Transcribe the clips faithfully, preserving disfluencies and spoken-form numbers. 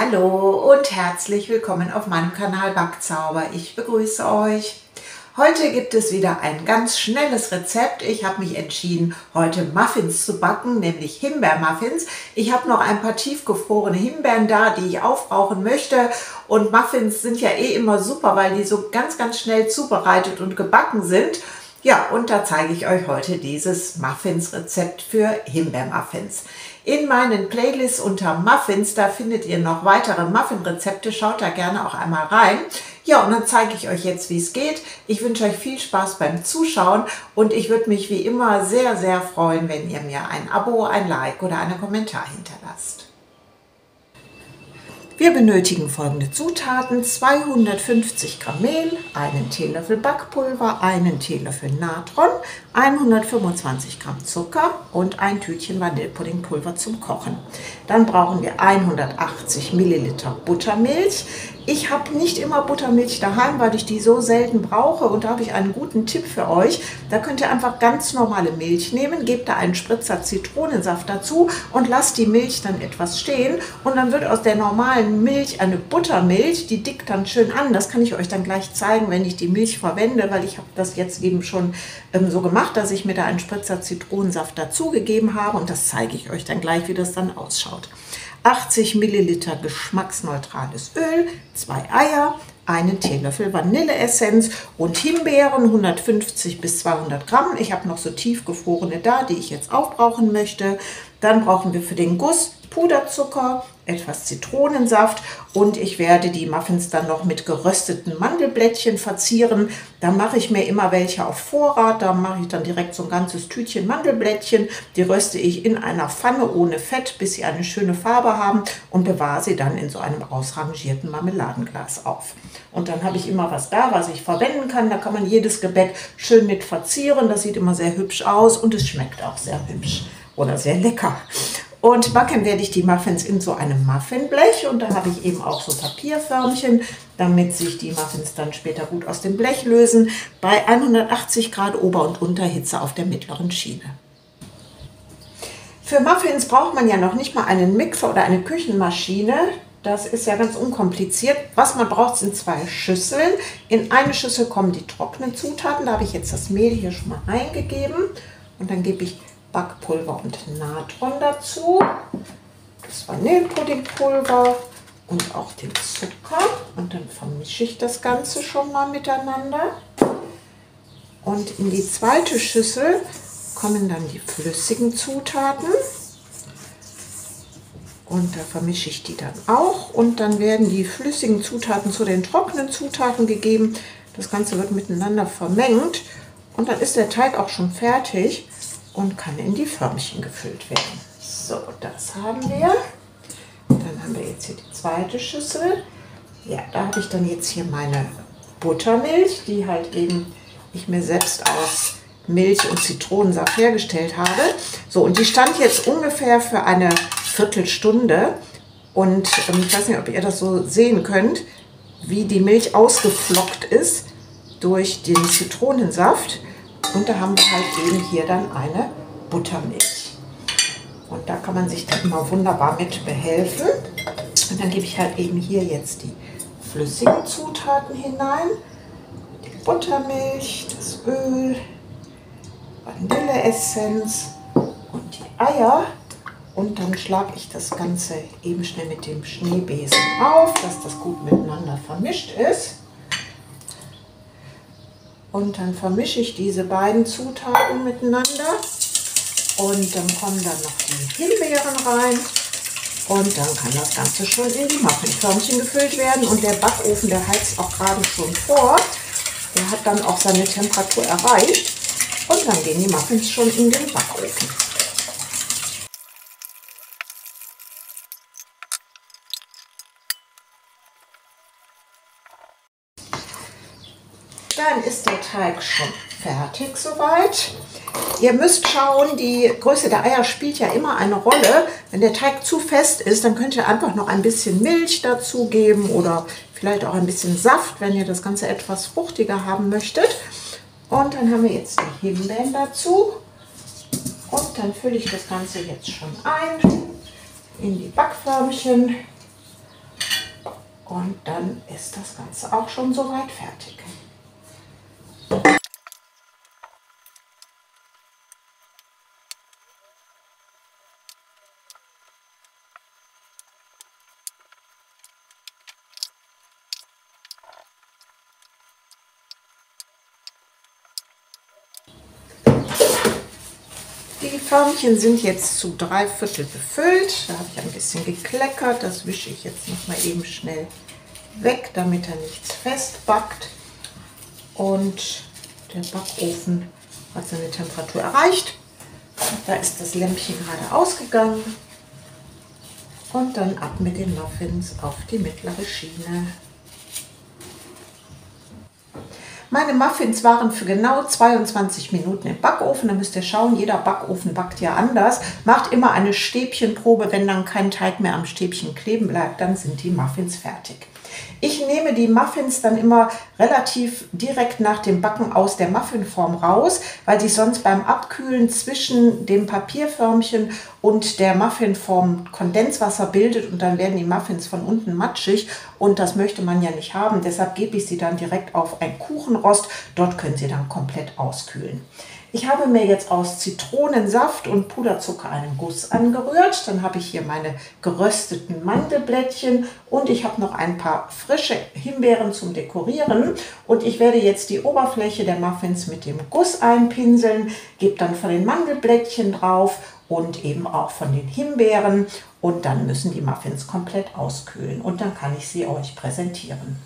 Hallo und herzlich willkommen auf meinem Kanal Backzauber. Ich begrüße euch. Heute gibt es wieder ein ganz schnelles Rezept. Ich habe mich entschieden, heute Muffins zu backen, nämlich Himbeermuffins. Ich habe noch ein paar tiefgefrorene Himbeeren da, die ich aufbrauchen möchte. Und Muffins sind ja eh immer super, weil die so ganz, ganz schnell zubereitet und gebacken sind. Ja, und da zeige ich euch heute dieses Muffins-Rezept für Himbeermuffins. In meinen Playlists unter Muffins, da findet ihr noch weitere Muffin-Rezepte. Schaut da gerne auch einmal rein. Ja, und dann zeige ich euch jetzt, wie es geht. Ich wünsche euch viel Spaß beim Zuschauen und ich würde mich wie immer sehr, sehr freuen, wenn ihr mir ein Abo, ein Like oder einen Kommentar hinterlasst. Wir benötigen folgende Zutaten: zweihundertfünfzig Gramm Mehl, einen Teelöffel Backpulver, einen Teelöffel Natron, hundertfünfundzwanzig Gramm Zucker und ein Tütchen Vanillepuddingpulver zum Kochen. Dann brauchen wir hundertachtzig Milliliter Buttermilch. Ich habe nicht immer Buttermilch daheim, weil ich die so selten brauche, und da habe ich einen guten Tipp für euch. Da könnt ihr einfach ganz normale Milch nehmen, gebt da einen Spritzer Zitronensaft dazu und lasst die Milch dann etwas stehen, und dann wird aus der normalen Milch eine Buttermilch, die dickt dann schön an. Das kann ich euch dann gleich zeigen, wenn ich die Milch verwende, weil ich habe das jetzt eben schon ähm, so gemacht, dass ich mir da einen Spritzer Zitronensaft dazu gegeben habe, und das zeige ich euch dann gleich, wie das dann ausschaut. achtzig Milliliter geschmacksneutrales Öl, zwei Eier, einen Teelöffel Vanilleessenz und Himbeeren, hundertfünfzig bis zweihundert Gramm. Ich habe noch so tiefgefrorene da, die ich jetzt aufbrauchen möchte. Dann brauchen wir für den Guss Puderzucker, etwas Zitronensaft, und ich werde die Muffins dann noch mit gerösteten Mandelblättchen verzieren. Da mache ich mir immer welche auf Vorrat. Da mache ich dann direkt so ein ganzes Tütchen Mandelblättchen. Die röste ich in einer Pfanne ohne Fett, bis sie eine schöne Farbe haben, und bewahre sie dann in so einem ausrangierten Marmeladenglas auf. Und dann habe ich immer was da, was ich verwenden kann. Da kann man jedes Gebäck schön mit verzieren. Das sieht immer sehr hübsch aus und es schmeckt auch sehr hübsch oder sehr lecker. Und backen werde ich die Muffins in so einem Muffinblech, und da habe ich eben auch so Papierförmchen, damit sich die Muffins dann später gut aus dem Blech lösen, bei hundertachtzig Grad Ober- und Unterhitze auf der mittleren Schiene. Für Muffins braucht man ja noch nicht mal einen Mixer oder eine Küchenmaschine. Das ist ja ganz unkompliziert. Was man braucht, sind zwei Schüsseln. In eine Schüssel kommen die trockenen Zutaten. Da habe ich jetzt das Mehl hier schon mal eingegeben, und dann gebe ich Backpulver und Natron dazu, das Vanillepuddingpulver und auch den Zucker, und dann vermische ich das Ganze schon mal miteinander. Und in die zweite Schüssel kommen dann die flüssigen Zutaten, und da vermische ich die dann auch, und dann werden die flüssigen Zutaten zu den trockenen Zutaten gegeben. Das Ganze wird miteinander vermengt, und dann ist der Teig auch schon fertig und kann in die Förmchen gefüllt werden. So, das haben wir. Dann haben wir jetzt hier die zweite Schüssel. Ja, da habe ich dann jetzt hier meine Buttermilch, die halt eben ich mir selbst aus Milch und Zitronensaft hergestellt habe. So, und die stand jetzt ungefähr für eine Viertelstunde. Und ähm, ich weiß nicht, ob ihr das so sehen könnt, wie die Milch ausgeflockt ist durch den Zitronensaft. Und da haben wir halt eben hier dann eine Buttermilch. Und da kann man sich dann immer wunderbar mit behelfen. Und dann gebe ich halt eben hier jetzt die flüssigen Zutaten hinein. Die Buttermilch, das Öl, Vanilleessenz und die Eier. Und dann schlage ich das Ganze eben schnell mit dem Schneebesen auf, dass das gut miteinander vermischt ist. Und dann vermische ich diese beiden Zutaten miteinander, und dann kommen dann noch die Himbeeren rein, und dann kann das Ganze schon in die Muffinförmchen gefüllt werden. Und der Backofen, der heizt auch gerade schon vor, der hat dann auch seine Temperatur erreicht, und dann gehen die Muffins schon in den Backofen. Dann ist der Teig schon fertig soweit. Ihr müsst schauen, die Größe der Eier spielt ja immer eine Rolle. Wenn der Teig zu fest ist, dann könnt ihr einfach noch ein bisschen Milch dazugeben oder vielleicht auch ein bisschen Saft, wenn ihr das Ganze etwas fruchtiger haben möchtet. Und dann haben wir jetzt die Himbeeren dazu. Und dann fülle ich das Ganze jetzt schon ein in die Backförmchen. Und dann ist das Ganze auch schon soweit fertig. Die Förmchen sind jetzt zu drei Viertel befüllt. Da habe ich ein bisschen gekleckert. Das wische ich jetzt noch mal eben schnell weg, damit er nichts festbackt. Und der Backofen hat seine Temperatur erreicht. Da ist das Lämpchen gerade ausgegangen. Und dann ab mit den Muffins auf die mittlere Schiene. Meine Muffins waren für genau zweiundzwanzig Minuten im Backofen. Da müsst ihr schauen, jeder Backofen backt ja anders. Macht immer eine Stäbchenprobe, wenn dann kein Teig mehr am Stäbchen kleben bleibt, dann sind die Muffins fertig. Ich nehme die Muffins dann immer relativ direkt nach dem Backen aus der Muffinform raus, weil sich sonst beim Abkühlen zwischen dem Papierförmchen und der Muffinform Kondenswasser bildet und dann werden die Muffins von unten matschig und das möchte man ja nicht haben. Deshalb gebe ich sie dann direkt auf ein Kuchenrost. Dort können sie dann komplett auskühlen. Ich habe mir jetzt aus Zitronensaft und Puderzucker einen Guss angerührt. Dann habe ich hier meine gerösteten Mandelblättchen und ich habe noch ein paar frische Himbeeren zum Dekorieren. Und ich werde jetzt die Oberfläche der Muffins mit dem Guss einpinseln, gebe dann von den Mandelblättchen drauf und eben auch von den Himbeeren. Und dann müssen die Muffins komplett auskühlen und dann kann ich sie euch präsentieren.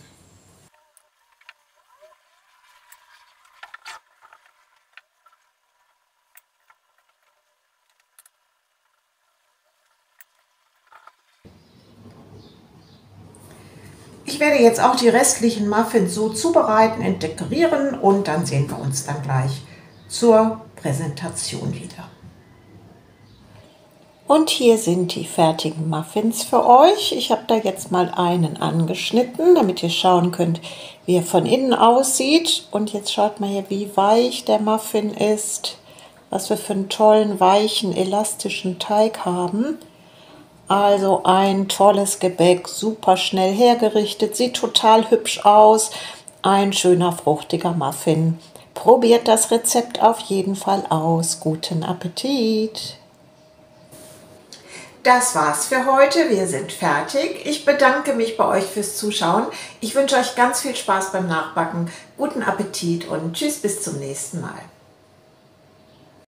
Ich werde jetzt auch die restlichen Muffins so zubereiten und dekorieren und dann sehen wir uns dann gleich zur Präsentation wieder. Und hier sind die fertigen Muffins für euch. Ich habe da jetzt mal einen angeschnitten, damit ihr schauen könnt, wie er von innen aussieht. Und jetzt schaut mal hier, wie weich der Muffin ist, was wir für einen tollen, weichen, elastischen Teig haben. Also ein tolles Gebäck, super schnell hergerichtet, sieht total hübsch aus. Ein schöner, fruchtiger Muffin. Probiert das Rezept auf jeden Fall aus. Guten Appetit! Das war's für heute. Wir sind fertig. Ich bedanke mich bei euch fürs Zuschauen. Ich wünsche euch ganz viel Spaß beim Nachbacken. Guten Appetit und tschüss, bis zum nächsten Mal.